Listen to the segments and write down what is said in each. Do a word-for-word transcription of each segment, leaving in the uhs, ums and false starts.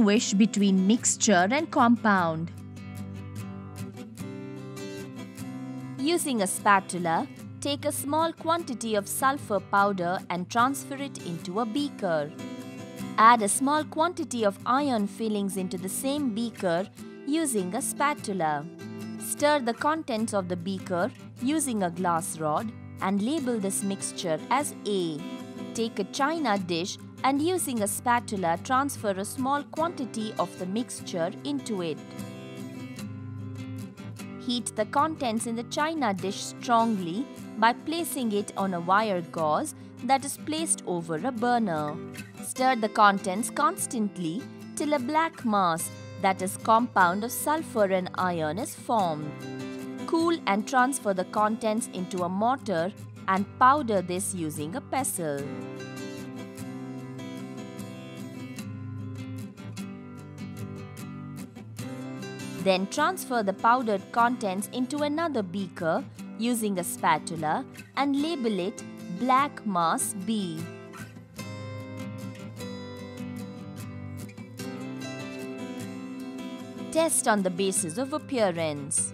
distinguish between mixture and compound. Using a spatula, take a small quantity of sulfur powder and transfer it into a beaker. Add a small quantity of iron fillings into the same beaker using a spatula. Stir the contents of the beaker using a glass rod and label this mixture as A. Take a china dish and using a spatula transfer a small quantity of the mixture into it. Heat the contents in the china dish strongly by placing it on a wire gauze that is placed over a burner. Stir the contents constantly till a black mass, that is compound of sulfur and iron, is formed. Cool and transfer the contents into a mortar and powder this using a pestle. Then transfer the powdered contents into another beaker using a spatula and label it Black Mass B. Test on the basis of appearance.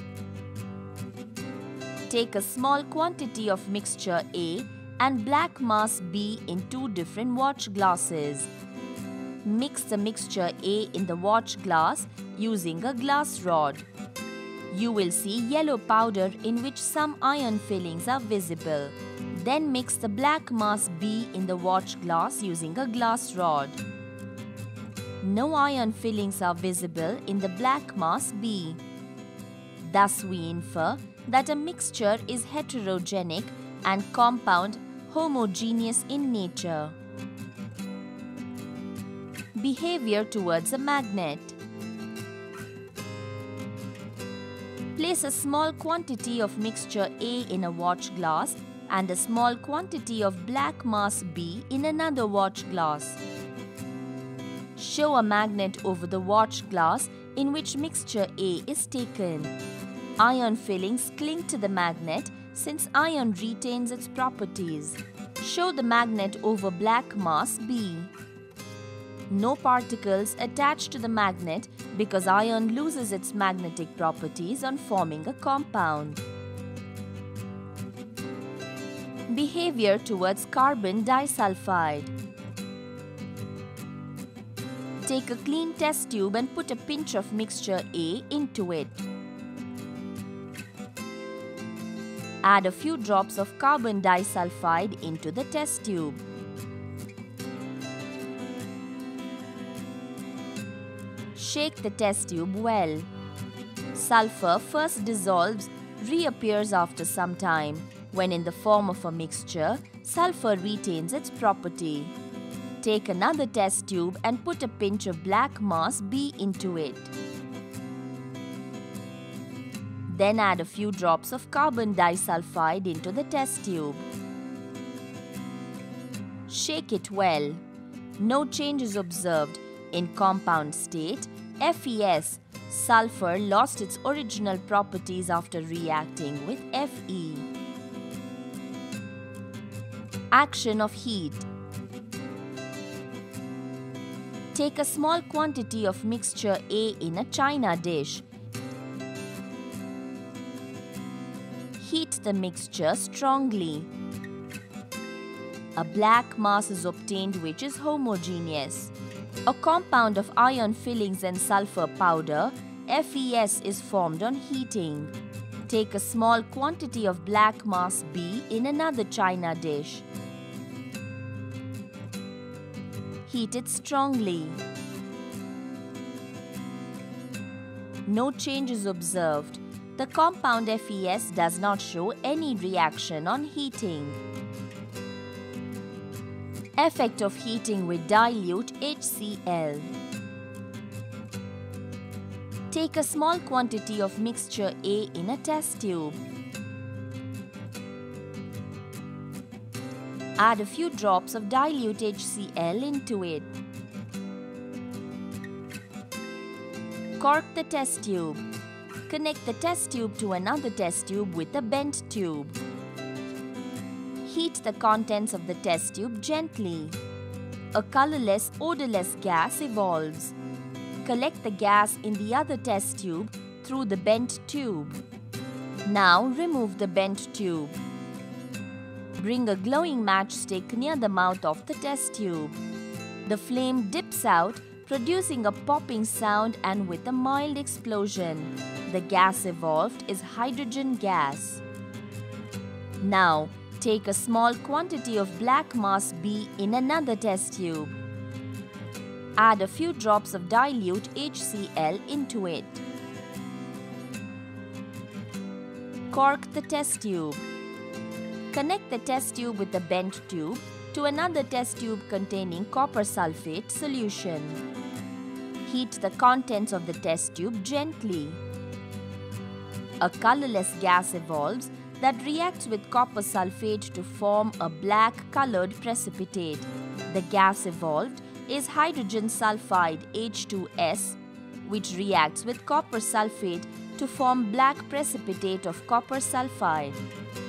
Take a small quantity of mixture A and black mass B in two different watch glasses. Mix the mixture A in the watch glass using a glass rod. You will see yellow powder in which some iron fillings are visible. Then mix the black mass B in the watch glass using a glass rod. No iron fillings are visible in the black mass B. Thus we infer that a mixture is heterogenic and compound homogeneous in nature. Behavior towards a magnet. Place a small quantity of mixture A in a watch glass and a small quantity of black mass B in another watch glass. Show a magnet over the watch glass in which mixture A is taken. Iron fillings cling to the magnet since iron retains its properties. Show the magnet over black mass B. No particles attach to the magnet because iron loses its magnetic properties on forming a compound. Behavior towards carbon disulphide. Take a clean test tube and put a pinch of mixture A into it. Add a few drops of carbon disulphide into the test tube. Shake the test tube well. Sulfur first dissolves, reappears after some time. When in the form of a mixture, sulfur retains its property. Take another test tube and put a pinch of black mass B into it. Then add a few drops of carbon disulphide into the test tube. Shake it well. No change is observed. In compound state, F E S, sulfur lost its original properties after reacting with F E. Action of heat. Take a small quantity of mixture A in a china dish. Heat the mixture strongly. A black mass is obtained which is homogeneous. A compound of iron fillings and sulfur powder, F E S, is formed on heating. Take a small quantity of black mass B in another china dish. Heat it strongly. No change is observed. The compound F E S does not show any reaction on heating. Effect of heating with dilute H C l. Take a small quantity of mixture A in a test tube. Add a few drops of dilute H C l into it. Cork the test tube. Connect the test tube to another test tube with a bent tube. Heat the contents of the test tube gently. a colorless, odorless gas evolves. Collect the gas in the other test tube through the bent tube. Now remove the bent tube. Bring a glowing matchstick near the mouth of the test tube. The flame dips out, producing a popping sound and with a mild explosion. The gas evolved is hydrogen gas. Now, take a small quantity of black mass B in another test tube. Add a few drops of dilute H C l into it. Cork the test tube. Connect the test tube with the bent tube to another test tube containing copper sulfate solution. Heat the contents of the test tube gently. A colorless gas evolves that reacts with copper sulfate to form a black colored precipitate. The gas evolved is hydrogen sulfide H two S, which reacts with copper sulfate to form black precipitate of copper sulfide.